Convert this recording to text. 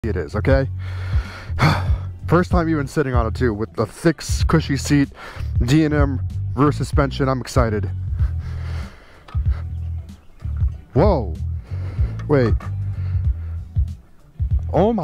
it is, okay? First time even sitting on it too, with the thick, cushy seat, D&M rear suspension. I'm excited. Whoa. Wait. Oh my.